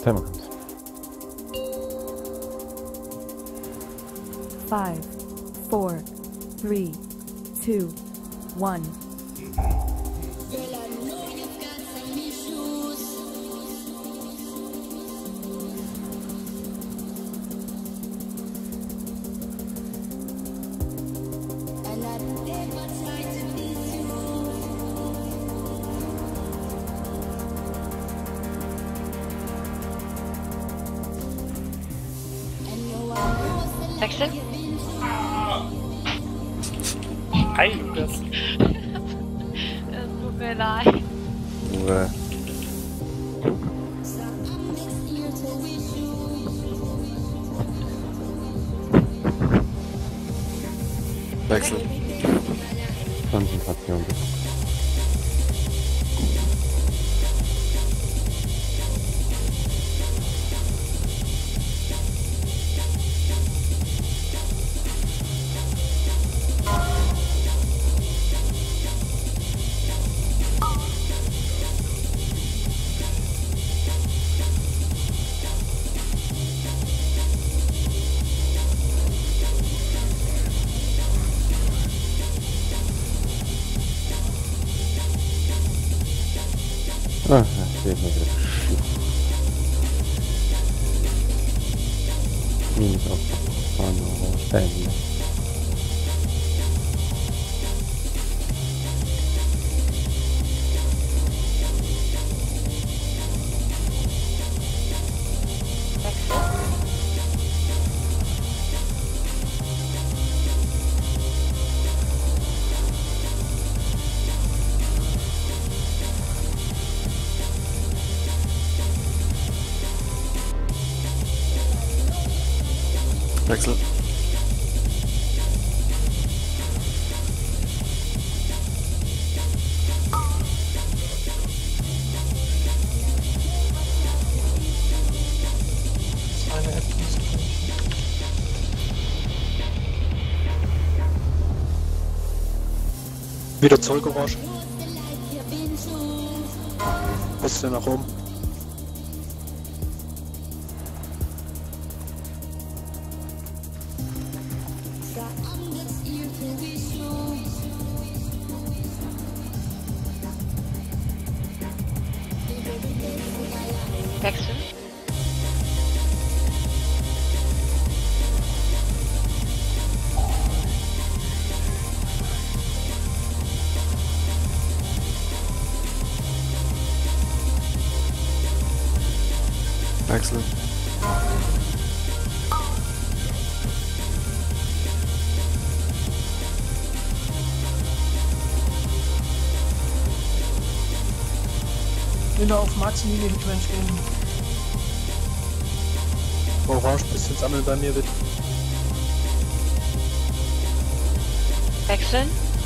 Timer kommt. 5, 4, 3, 2, 1. Wechsel? Hi, Lukas. Es tut mir leid. Wechsel. Konzentration bitte. Ah, da steht mir wieder beschissen. Minus auf vorne stellen. Wechsel. Eine App muss wieder Zollgeräusch. Bisschen nach oben. Wechsel? Wechsel. Wieder auf Maximilian Trench gehen. Orange, bisschen sammeln bei mir, bitte. Wechseln?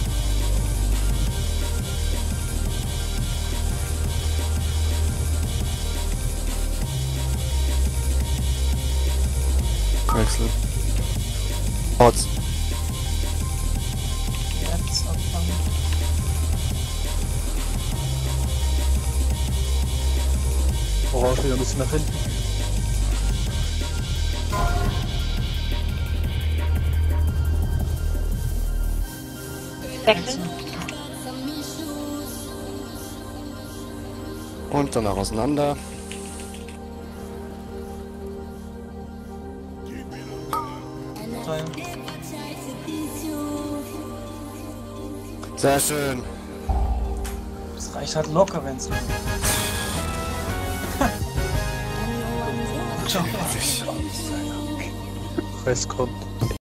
Wechsel. Orts. Jetzt abfangen. Orange wieder ein bisschen nach hinten. Wechseln? Und danach auseinander. Teil. Sehr schön. Das reicht halt locker, wenn's will. Ciao. Festkommt.